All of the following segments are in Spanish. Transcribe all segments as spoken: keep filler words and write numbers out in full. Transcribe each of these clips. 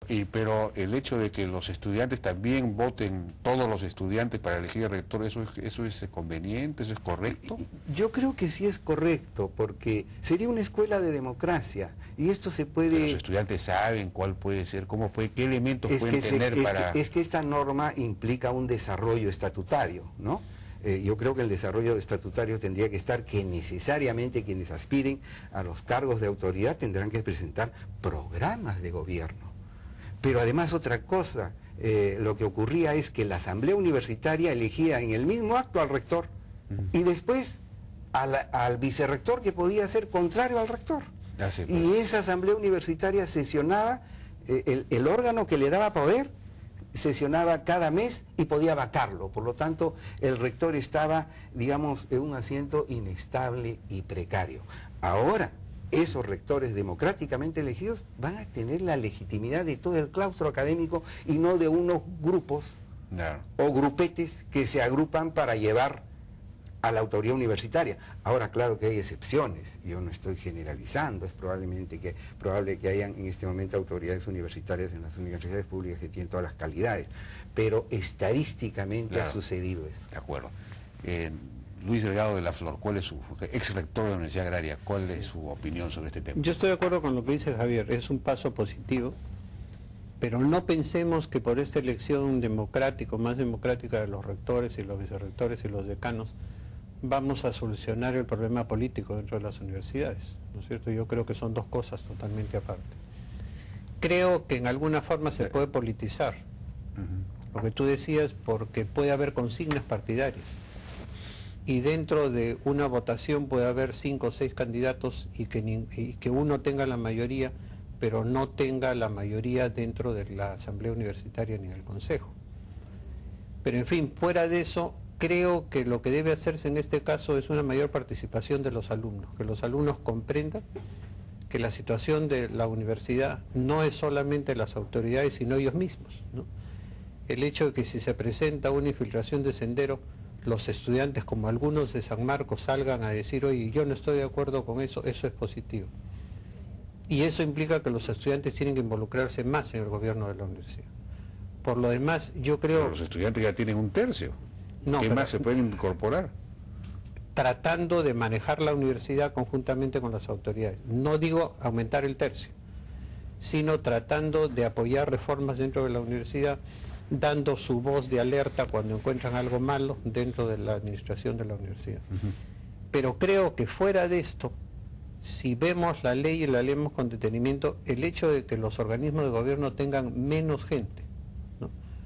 Y, pero el hecho de que los estudiantes también voten, todos los estudiantes para elegir el rector, ¿eso es, eso es conveniente, eso es correcto? Yo creo que sí es correcto, porque sería una escuela de democracia, y esto se puede... Pero los estudiantes saben cuál puede ser, cómo puede, qué elementos es pueden que tener se, para... Es que, es que esta norma implica un desarrollo estatutario, ¿no? Eh, yo creo que el desarrollo estatutario tendría que estar que necesariamente quienes aspiren a los cargos de autoridad tendrán que presentar programas de gobierno. Pero además otra cosa, eh, lo que ocurría es que la asamblea universitaria elegía en el mismo acto al rector uh-huh. y después a la, al vicerrector, que podía ser contrario al rector. Ah, sí, pues. Y esa asamblea universitaria sesionaba, eh, el, el órgano que le daba poder sesionaba cada mes y podía vacarlo. Por lo tanto, el rector estaba, digamos, en un asiento inestable y precario. Ahora, esos rectores democráticamente elegidos van a tener la legitimidad de todo el claustro académico y no de unos grupos no. o grupetes que se agrupan para llevar a la autoridad universitaria. Ahora, claro que hay excepciones, yo no estoy generalizando, es probablemente que, probable que hayan en este momento autoridades universitarias en las universidades públicas que tienen todas las calidades, pero estadísticamente claro. ha sucedido eso. De acuerdo. Eh, Luis Delgado de la Flor, ¿cuál es su ex rector de la Universidad Agraria? ¿Cuál es su opinión sobre este tema? Yo estoy de acuerdo con lo que dice Javier, es un paso positivo, pero no pensemos que por esta elección democrática, más democrática de los rectores y los vicerrectores y los decanos, vamos a solucionar el problema político dentro de las universidades, ¿no es cierto? Yo creo que son dos cosas totalmente aparte. Creo que en alguna forma se puede politizar, uh-huh. lo que tú decías, porque puede haber consignas partidarias. Y dentro de una votación puede haber cinco o seis candidatos y que, ni, y que uno tenga la mayoría, pero no tenga la mayoría dentro de la asamblea universitaria ni del consejo. Pero en fin, fuera de eso, creo que lo que debe hacerse en este caso es una mayor participación de los alumnos, que los alumnos comprendan que la situación de la universidad no es solamente las autoridades, sino ellos mismos, ¿no? El hecho de que si se presenta una infiltración de Sendero, los estudiantes, como algunos de San Marcos, salgan a decir, oye, yo no estoy de acuerdo con eso, eso es positivo. Y eso implica que los estudiantes tienen que involucrarse más en el gobierno de la universidad. Por lo demás, yo creo... Pero los estudiantes ya tienen un tercio. No, ¿Qué pero, más se pueden incorporar? Tratando de manejar la universidad conjuntamente con las autoridades. No digo aumentar el tercio, sino tratando de apoyar reformas dentro de la universidad, dando su voz de alerta cuando encuentran algo malo dentro de la administración de la universidad. Uh-huh. Pero creo que fuera de esto, si vemos la ley y la leemos con detenimiento, el hecho de que los organismos de gobierno tengan menos gente, ¿no?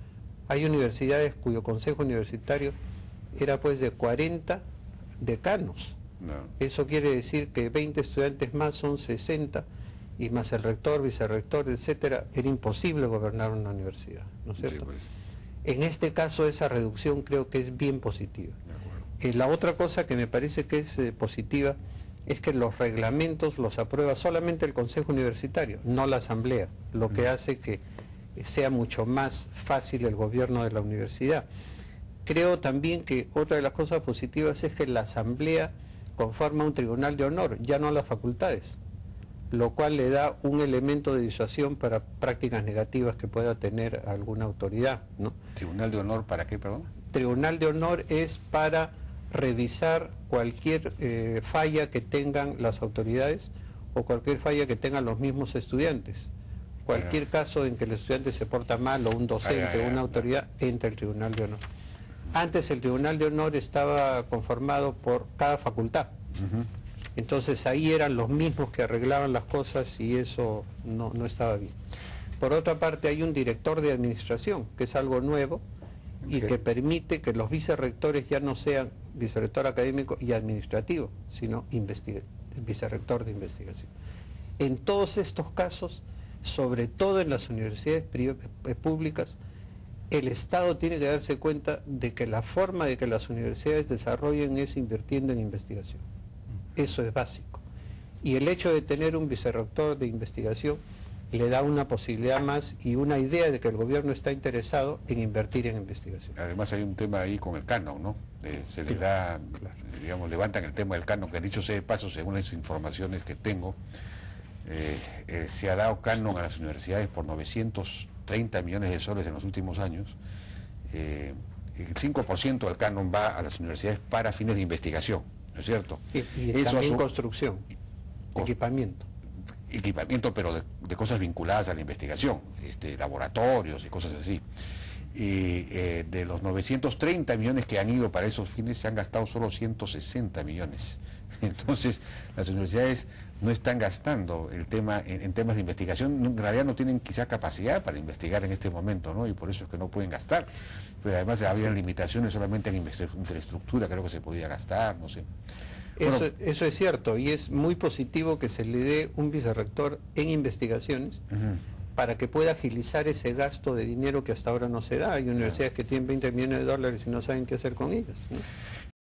Hay universidades cuyo consejo universitario era pues de cuarenta decanos. No. Eso quiere decir que veinte estudiantes más son sesenta, y más el rector, vicerrector, etcétera. Era imposible gobernar una universidad, ¿no es cierto? Sí, pues. En este caso esa reducción creo que es bien positiva. Eh, la otra cosa que me parece que es eh, positiva es que los reglamentos los aprueba solamente el Consejo Universitario, no la Asamblea, lo que hace que sea mucho más fácil el gobierno de la universidad. Creo también que otra de las cosas positivas es que la Asamblea conforma un tribunal de honor, ya no las facultades, lo cual le da un elemento de disuasión para prácticas negativas que pueda tener alguna autoridad, ¿no? ¿Tribunal de honor para qué, perdón? Tribunal de honor es para revisar cualquier eh, falla que tengan las autoridades o cualquier falla que tengan los mismos estudiantes. Cualquier ah. caso en que el estudiante se porta mal o un docente o ah, una autoridad ah. entra el Tribunal de honor. Antes el Tribunal de honor estaba conformado por cada facultad. Uh-huh. Entonces ahí eran los mismos que arreglaban las cosas y eso no, no estaba bien. Por otra parte hay un director de administración, que es algo nuevo, okay. y que permite que los vicerrectores ya no sean vicerrector académico y administrativo, sino vicerrector de investigación. En todos estos casos, sobre todo en las universidades públicas, el Estado tiene que darse cuenta de que la forma de que las universidades desarrollen es invirtiendo en investigación. Eso es básico. Y el hecho de tener un vicerrector de investigación le da una posibilidad más y una idea de que el gobierno está interesado en invertir en investigación. Además hay un tema ahí con el canon, ¿no? Eh, se le da, digamos, levantan el tema del canon, que dicho sea de paso, según las informaciones que tengo, Eh, eh, se ha dado canon a las universidades por novecientos treinta millones de soles en los últimos años. Eh, el cinco por ciento del canon va a las universidades para fines de investigación, ¿no es cierto? Y, y Eso también su... construcción, Con... equipamiento. Equipamiento, pero de, de cosas vinculadas a la investigación, este, laboratorios y cosas así. Y eh, de los novecientos treinta millones que han ido para esos fines, se han gastado solo ciento sesenta millones. Entonces, las universidades no están gastando el tema en, en temas de investigación, en realidad no tienen quizá capacidad para investigar en este momento, ¿no? Y por eso es que no pueden gastar. Pero además había limitaciones solamente en infraestructura, creo que se podía gastar, no sé. Eso, Bueno, eso es cierto, y es muy positivo que se le dé un vicerrector en investigaciones uh-huh. para que pueda agilizar ese gasto de dinero que hasta ahora no se da. Hay universidades que tienen veinte millones de dólares y no saben qué hacer con ellos, ¿no?